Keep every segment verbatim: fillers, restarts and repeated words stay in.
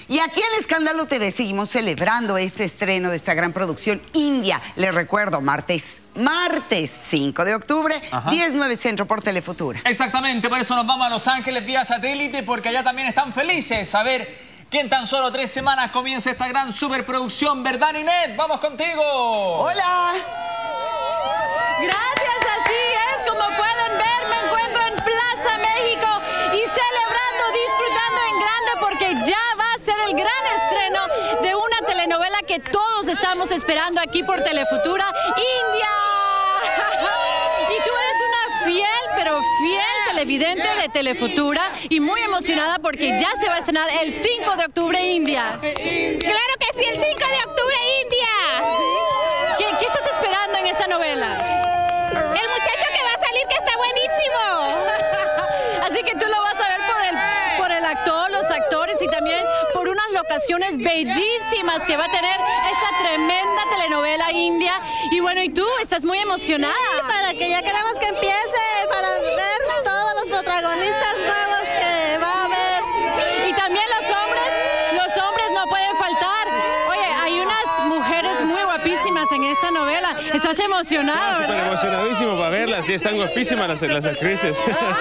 Y aquí en Escándalo T V seguimos celebrando este estreno de esta gran producción India. Les recuerdo, martes, martes cinco de octubre, Ajá. diez nueve Centro por Telefutura. Exactamente, por eso nos vamos a Los Ángeles vía satélite, porque allá también están felices a ver que en tan solo tres semanas comienza esta gran superproducción. ¿Verdad, Ninette? ¡Vamos contigo! ¡Hola! Gracias, así es. Como pueden ver, me encuentro en Plaza México y celebrando, disfrutando en grande, porque ya va a ser el gran estreno de una telenovela que todos estamos esperando aquí por Telefutura, India. Y tú eres una fiel, pero fiel televidente de Telefutura y muy emocionada porque ya se va a estrenar el cinco de octubre, India. Claro que sí, el cinco de octubre, India. ¿Qué, qué estás esperando en esta novela? El muchacho que va a salir, que está buenísimo. Así que tú lo vas a ver por el, por el actor, los actores y también por unas locaciones bellísimas que va a tener esta tremenda telenovela India. Y bueno, ¿y tú? ¿Estás muy emocionada? Sí, para que ya queremos que empiece, para ver todos los protagonistas nuevos que va a haber. Y también los hombres, los hombres no pueden faltar. Oye, hay unas mujeres muy guapísimas en esta novela. ¿Estás emocionado? Súper emocionadísimo para verlas, sí, están guapísimas las, las actrices.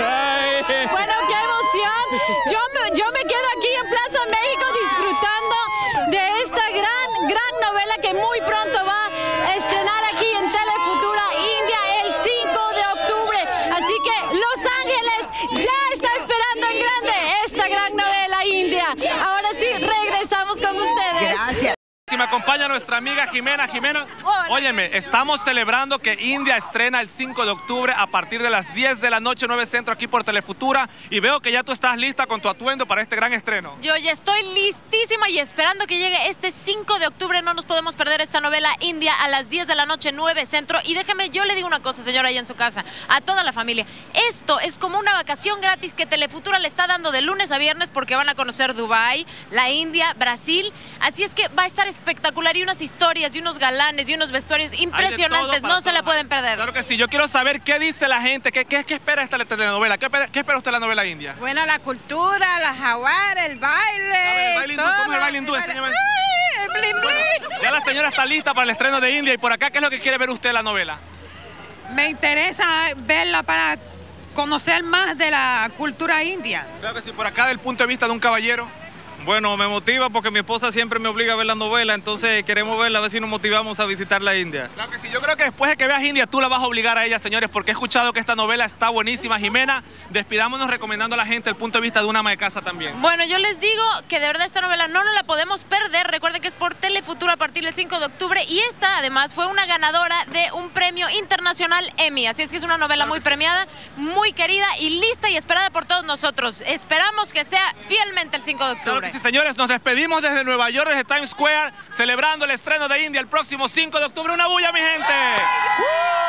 Bueno, qué emoción. Yo me, yo me quedo aquí en Plaza México disfrutando de esta gran, gran novela que muy pronto va a estrenar aquí en Telefutura, India, el cinco de octubre. Así que Los Ángeles ya está esperando en grande esta gran novela India. Ahora sí, regresamos con ustedes. Gracias. Si me acompaña nuestra amiga Jimena. Jimena, óyeme, estamos celebrando que India estrena el cinco de octubre a partir de las diez de la noche, nueve Centro, aquí por Telefutura. Y veo que ya tú estás lista con tu atuendo para este gran estreno. Yo ya estoy listísima y esperando que llegue este cinco de octubre. No nos podemos perder esta novela India a las diez de la noche, nueve Centro. Y déjeme, yo le digo una cosa, señora, ahí en su casa, a toda la familia. Esto es como una vacación gratis que Telefutura le está dando de lunes a viernes, porque van a conocer Dubái, la India, Brasil. Así es que va a estar espectacular, y unas historias, y unos galanes, y unos vestuarios impresionantes, no se la pueden perder. Claro que sí, yo quiero saber qué dice la gente, qué, qué, qué espera esta telenovela, qué, qué espera usted de la novela India. Bueno, la cultura, la jaguar, el baile. A ver, el baile hindú, ¿cómo es el baile hindú? Enséñame. Ay, el bling, bueno, bling. ya la señora está lista para el estreno de India, y por acá, ¿qué es lo que quiere ver usted de la novela? Me interesa verla para conocer más de la cultura india. Claro que sí, por acá, del punto de vista de un caballero. Bueno, me motiva porque mi esposa siempre me obliga a ver la novela, entonces queremos verla, a ver si nos motivamos a visitar la India. Claro que sí, yo creo que después de que veas India, tú la vas a obligar a ella, señores, porque he escuchado que esta novela está buenísima. Jimena, despidámonos recomendando a la gente el punto de vista de una ama de casa también. Bueno, yo les digo que de verdad esta novela no nos la podemos perder. Recuerden que es por Telefutura a partir del cinco de octubre, y esta además fue una ganadora de un premio internacional Emmy, así es que es una novela muy premiada, muy querida y lista y esperada por todos nosotros. Esperamos que sea fielmente el cinco de octubre. Claro que sí, señores, nos despedimos desde Nueva York, desde Times Square, celebrando el estreno de India el próximo cinco de octubre. ¡Una bulla, mi gente!